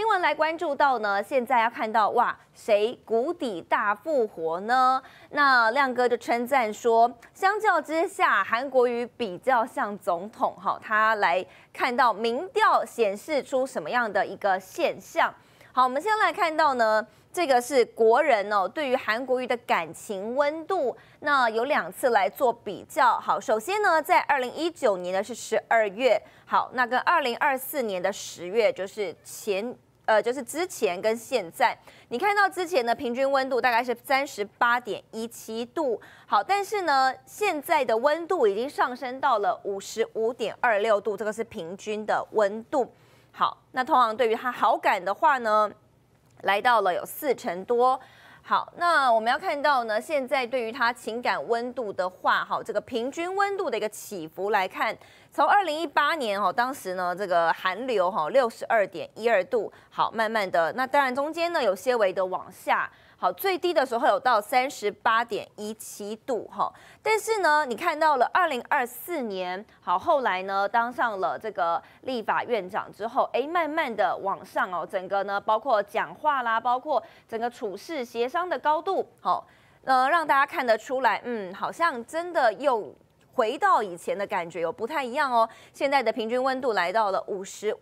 闻来关注到呢，现在要看到哇，谁谷底大复活呢？那亮哥就称赞说，相较之下，韩国瑜比较像总统哈，他来看到民调显示出什么样的一个现象。好，我们先来看到呢。这个是国人哦，对于韩国瑜的感情温度，那有2次来做比较。好，首先呢，在2019年的是12月，好，那跟2024年的10月，就是就是之前跟现在，你看到之前的平均温度大概是38.17度，好，但是呢，现在的温度已经上升到了55.26度，这个是平均的温度。好，那通常对于他好感的话呢？来到了有40%多，好，那我们要看到呢，现在对于他情感温度的话，好，这个平均温度的一个起伏来看，从2018年当时呢这个寒流62.12度，好，慢慢的，那当然中间呢有些微的往下。好，最低的时候有到38.17度哈，但是呢，你看到了2024年，好，后来呢当上了这个立法院长之后，慢慢的往上哦，整个呢包括讲话啦，包括整个处事协商的高度，好，让大家看得出来，好像真的又回到以前的感觉有不太一样哦。现在的平均温度来到了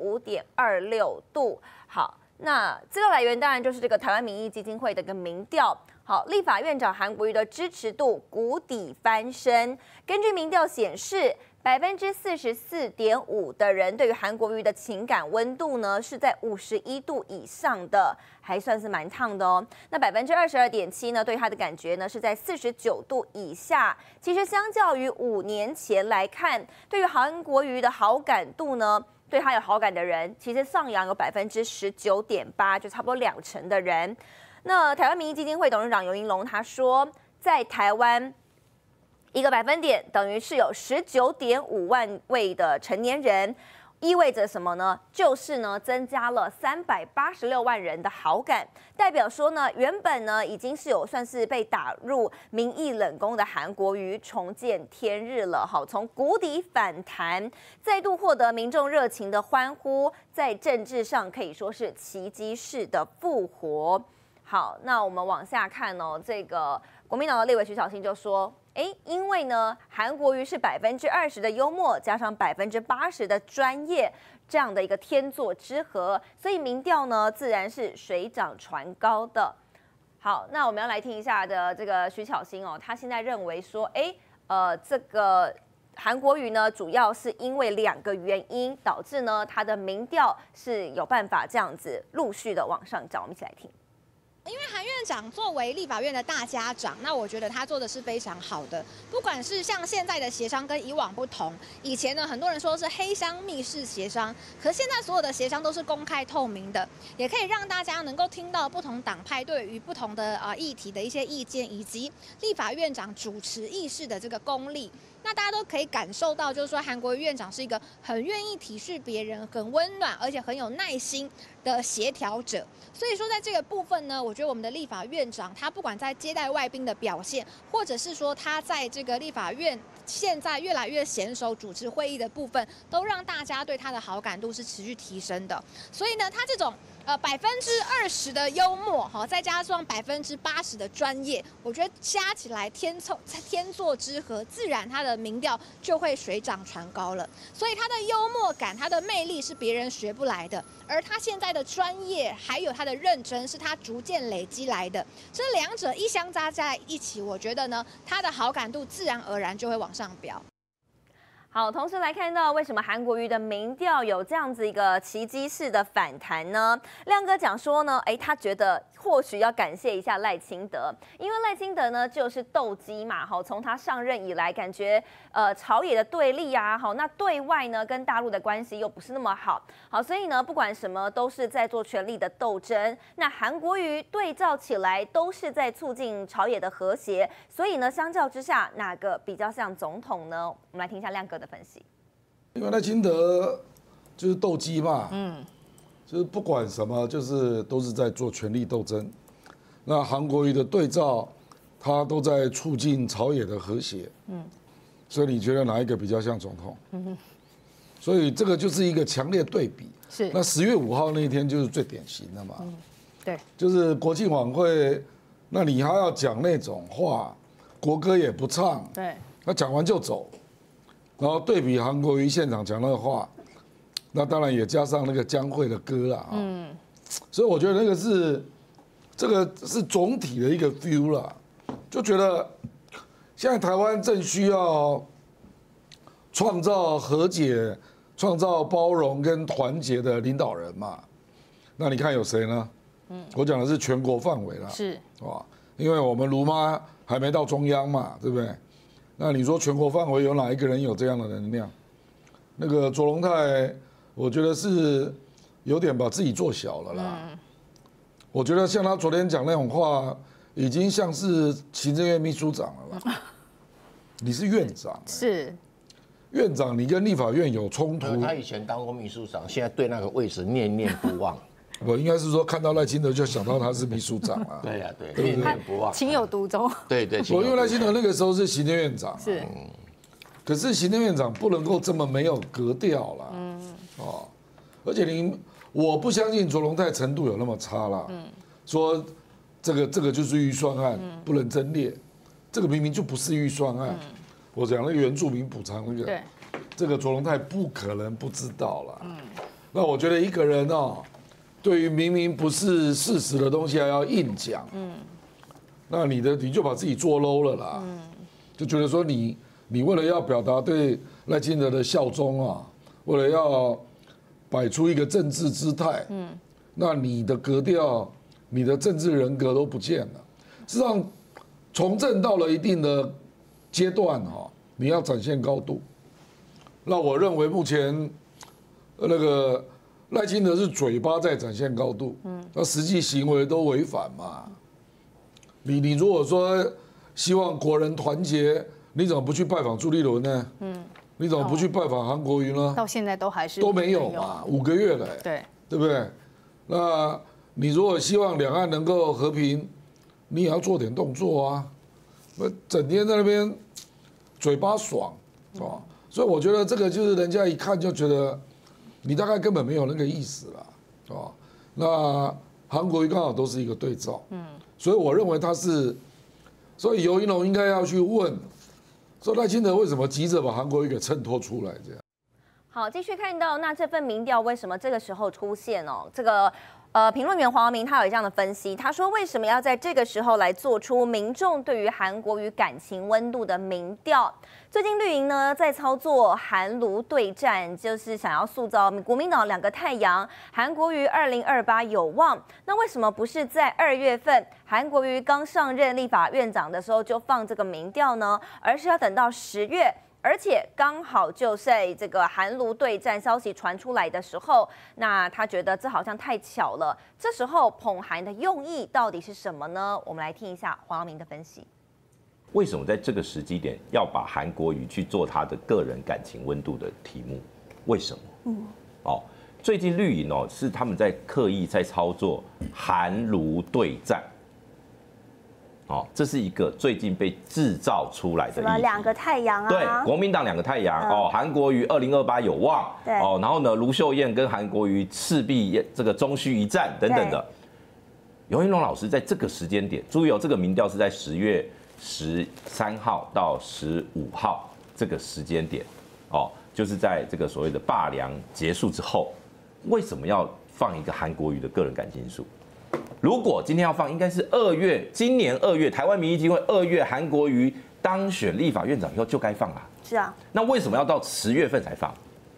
55.26度，好。那资料来源当然就是这个台湾民意基金会的一个民调。好，立法院长韩国瑜的支持度谷底翻身。根据民调显示，44.5%的人对于韩国瑜的情感温度呢是在51度以上的，还算是蛮烫的哦。那22.7%呢对他的感觉呢是在49度以下。其实相较于5年前来看，对于韩国瑜的好感度呢。对他有好感的人，其实上扬有19.8%，就差不多2成的人。那台湾民意基金会董事长游盈隆他说，在台湾1个百分点等于是有19.5万位的成年人。意味着什么呢？就是呢，增加了386万人的好感，代表说呢，原本呢已经是有算是被打入民意冷宫的韩国瑜重见天日了。好，从谷底反弹，再度获得民众热情的欢呼，在政治上可以说是奇迹式的复活。好，那我们往下看哦，这个国民党的立委徐巧芯就说。因为呢，韩国瑜是20%的幽默，加上80%的专业，这样的一个天作之合，所以民调呢自然是水涨船高的。好，那我们要来听一下的这个徐巧芯哦，他现在认为说，这个韩国瑜呢，主要是因为2个原因导致呢他的民调是有办法这样子陆续的往上涨。我们一起来听。 因为韩院长作为立法院的大家长，那我觉得他做的是非常好的。不管是像现在的协商跟以往不同，以前呢很多人说是黑箱密室协商，可是现在所有的协商都是公开透明的，也可以让大家能够听到不同党派对于不同的议题的一些意见，以及立法院长主持议事的这个功力。那大家都可以感受到，就是说韩国瑜院长是一个很愿意体恤别人、很温暖，而且很有耐心的协调者。所以说，在这个部分呢，我觉得我们的立法院长他不管在接待外宾的表现，或者是说他在这个立法院现在越来越娴熟主持会议的部分，都让大家对他的好感度是持续提升的。所以呢，他这种20%的幽默，再加上80%的专业，我觉得加起来天作之合，自然他的民调就会水涨船高了。所以他的幽默感、他的魅力是别人学不来的，而他现在的专业还有他的认真，是他逐渐累积来的。这2者一相加在一起，我觉得呢，他的好感度自然而然就会往上飙。 好，同时来看到为什么韩国瑜的民调有这样子一个奇迹式的反弹呢？亮哥讲说呢，他觉得或许要感谢一下赖清德，因为赖清德呢就是斗鸡嘛，好，从他上任以来，感觉朝野的对立啊，好，那对外呢跟大陆的关系又不是那么好，好，所以呢不管什么都是在做权力的斗争。那韩国瑜对照起来都是在促进朝野的和谐，所以呢相较之下，哪个比较像总统呢？我们来听一下亮哥的分析。 因为赖清德就是斗鸡嘛，就是不管什么，就是都是在做权力斗争。那韩国瑜的对照，他都在促进朝野的和谐。所以你觉得哪一个比较像总统？ 所以这个就是一个强烈对比。 是。 那10月5号那一天就是最典型的嘛。 对。 就是国庆晚会，那你还要讲那种话，国歌也不唱， 对。 那讲完就走，然后对比韩国瑜现场讲那个话，那当然也加上那个江蕙的歌啦。所以我觉得那个是这个是总体的一个 feel 啦，就觉得现在台湾正需要创造和解、创造包容跟团结的领导人嘛。那你看有谁呢？我讲的是全国范围啦， 是哇，因为我们卢妈还没到中央嘛，对不对？那你说全国范围有哪一个人有这样的能量？那个卓荣泰，我觉得是有点把自己做小了啦。我觉得像他昨天讲那种话，已经像是行政院秘书长了啦。你是院长， 是院长，你跟立法院有冲突。 他以前当过秘书长，现在对那个位置念念不忘。 我应该是说看到赖清德就想到他是秘书长啊。 对呀，对，念念不忘， 情有独钟。 对对， 我因为赖清德那个时候是行政院长， 是， 可是行政院长不能够这么没有格调啦。而且我不相信卓荣泰程度有那么差啦。说这个就是预算案，不能争列，这个明明就不是预算案。我讲那个原住民补偿那个，这个卓荣泰不可能不知道啦。那我觉得一个人对于明明不是事实的东西还要硬讲，那你就把自己做 low 了啦，就觉得说你为了要表达对赖清德的效忠啊，为了要摆出一个政治姿态，那你的格调、你的政治人格都不见了。事实上，从政到了一定的阶段你要展现高度。那我认为目前那个赖清德是嘴巴在展现高度，那实际行为都违反嘛。你如果说希望国人团结，你怎么不去拜访朱立伦呢？你怎么不去拜访韩国瑜呢？ 到现在都没有嘛，5个月了，对不对？那你如果希望两岸能够和平，你也要做点动作啊，整天在那边嘴巴爽，所以我觉得这个就是人家一看就觉得你大概根本没有那个意思了，那韩国瑜刚好都是一个对照，所以我认为他是，所以游盈隆应该要去问，说赖清德为什么急着把韩国瑜给衬托出来这样。 好，继续看到那这份民调为什么这个时候出现这个评论员黄耀明他有这样的分析，他说为什么要在这个时候来做出民众对于韩国瑜感情温度的民调？最近绿营呢在操作韩卢对战，就是想要塑造国民党两个太阳，韩国瑜2028有望。那为什么不是在2月份韩国瑜刚上任立法院长的时候就放这个民调呢？而是要等到10月？而且刚好就在这个韩卢对战消息传出来的时候，那他觉得这好像太巧了。这时候捧韩的用意到底是什么呢？我们来听一下黄耀明的分析。 为什么在这个时机点要把韩国瑜去做他的个人感情温度的题目？为什么？最近绿营是他们在刻意在操作韩卢对战。这是一个最近被制造出来的什么两个太阳啊？ 对，国民党两个太阳韩国瑜2028有望， 对然后呢，卢秀燕跟韩国瑜势必这个中须一战等等的。游盈隆老师在这个时间点，注意这个民调是在10月13号到15号这个时间点，就是在这个所谓的罢梁结束之后，为什么要放一个韩国瑜的个人感情数？如果今天要放，应该是今年2月，台湾民意基金会2月韩国瑜当选立法院长以后就该放啦。 是啊， 那为什么要到10月份才放？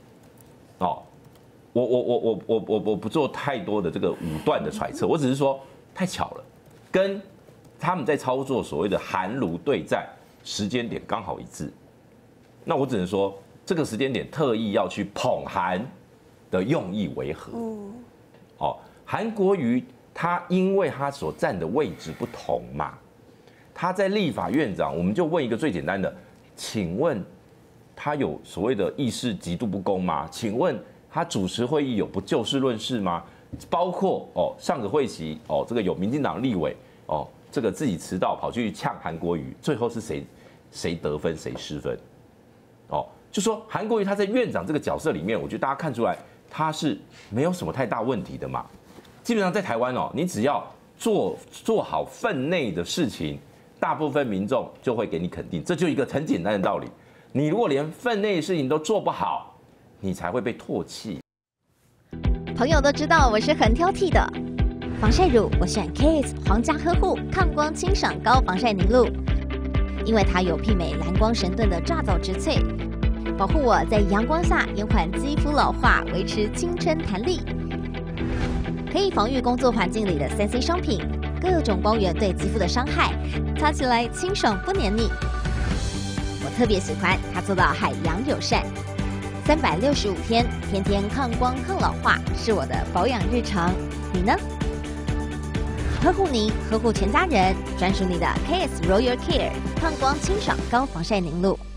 我不做太多的这个武断的揣测，我只是说太巧了，跟他们在操作所谓的韩卢对战时间点刚好一致。那我只能说，这个时间点特意要去捧韩的用意为何？韩国瑜他因为他所站的位置不同嘛，他在立法院长，我们就问一个最简单的，请问他有所谓的议事极度不公吗？请问他主持会议有不就事论事吗？包括上个会期这个有民进党立委这个自己迟到跑去呛韩国瑜，最后是谁得分谁失分？ 就说韩国瑜他在院长这个角色里面，我觉得大家看出来他是没有什么太大问题的嘛。基本上在台湾哦，你只要做好分内的事情，大部分民众就会给你肯定，这就一个很简单的道理。你如果连分内的事情都做不好，你才会被唾弃。 朋友都知道我是很挑剔的，防晒乳我选 KISS 皇家呵护抗光清爽高防晒凝露，因为它有媲美蓝光神盾的抓藻植萃，保护我在阳光下延缓肌肤老化，维持青春弹力。可以防御工作环境里的3C 商品，各种光源对肌肤的伤害，擦起来清爽不黏腻。我特别喜欢它做到海洋友善，365天，天天抗光抗老化，是我的保养日常。你呢？呵护您，呵护全家人，专属你的 KISS Royal Care 抗光清爽高防晒凝露。